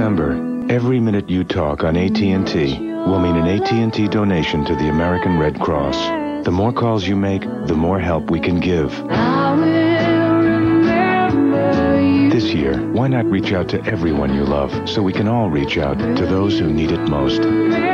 December, every minute you talk on AT&T will mean an AT&T donation to the American Red Cross. The more calls you make, the more help we can give. This year, why not reach out to everyone you love so we can all reach out to those who need it most?